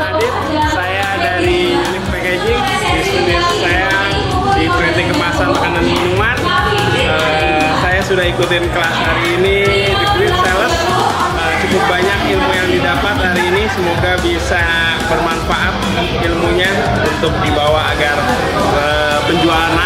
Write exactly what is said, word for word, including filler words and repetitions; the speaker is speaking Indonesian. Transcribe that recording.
Adit, saya dari unit packaging, bisnis saya di printing kemasan makanan minuman. Uh, saya sudah ikutin kelas hari ini di Great Sales. Uh, cukup banyak ilmu yang didapat hari ini, semoga bisa bermanfaat ilmunya untuk dibawa agar uh, penjualan